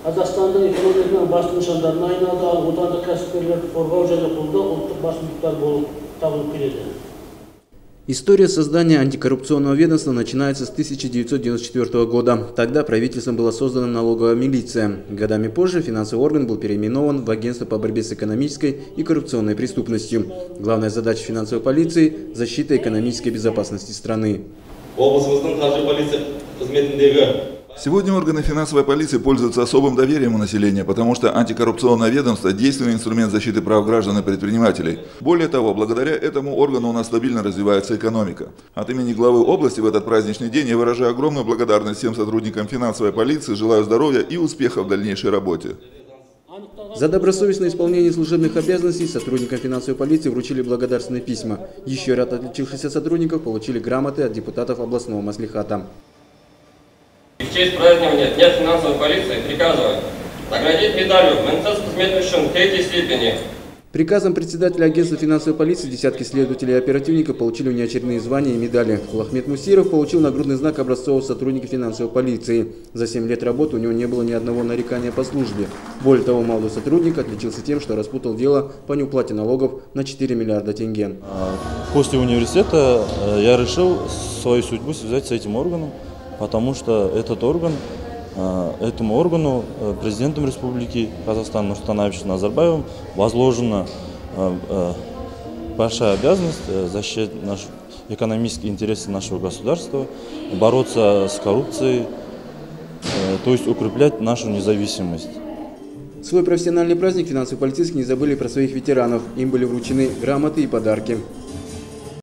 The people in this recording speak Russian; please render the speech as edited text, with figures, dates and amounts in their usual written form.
Қазақстандың экономиканың басты нышандарына айналды, ал отандық кәсіпкерлерді қорғау және қолдау ұлттық басымдықтар болып табылып келеді. История создания антикоррупционного ведомства начинается с 1994 года. Тогда правительством была создана налоговая милиция. Годами позже финансовый орган был переименован в Агентство по борьбе с экономической и коррупционной преступностью. Главная задача финансовой полиции – защита экономической безопасности страны. Сегодня органы финансовой полиции пользуются особым доверием у населения, потому что антикоррупционное ведомство – действенный инструмент защиты прав граждан и предпринимателей. Более того, благодаря этому органу у нас стабильно развивается экономика. От имени главы области в этот праздничный день я выражаю огромную благодарность всем сотрудникам финансовой полиции, желаю здоровья и успеха в дальнейшей работе. За добросовестное исполнение служебных обязанностей сотрудникам финансовой полиции вручили благодарственные письма. Еще ряд отличившихся сотрудников получили грамоты от депутатов областного маслихата. В честь празднования Дня финансовой полиции приказываю наградить медалью «Ментес-Кузьметовичем» 3-й степени. Приказом председателя агентства финансовой полиции десятки следователей и оперативников получили внеочередные звания и медали. Кулахмет Мусиров получил нагрудный знак образцового сотрудника финансовой полиции. За 7 лет работы у него не было ни одного нарекания по службе. Более того, молодой сотрудник отличился тем, что распутал дело по неуплате налогов на 4 миллиарда тенге. После университета я решил свою судьбу связать с этим органом, потому что этот орган, этому органу президентом Республики Казахстан Нурсултановичем Назарбаевым возложена большая обязанность защищать экономические интересы нашего государства, бороться с коррупцией, то есть укреплять нашу независимость. В свой профессиональный праздник финансовые полицейские не забыли про своих ветеранов. Им были вручены грамоты и подарки.